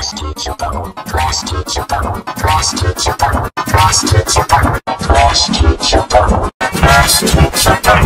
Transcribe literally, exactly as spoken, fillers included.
Class teacher power, class teacher power, class teacher power, class teacher power, class teacher power, class teacher power.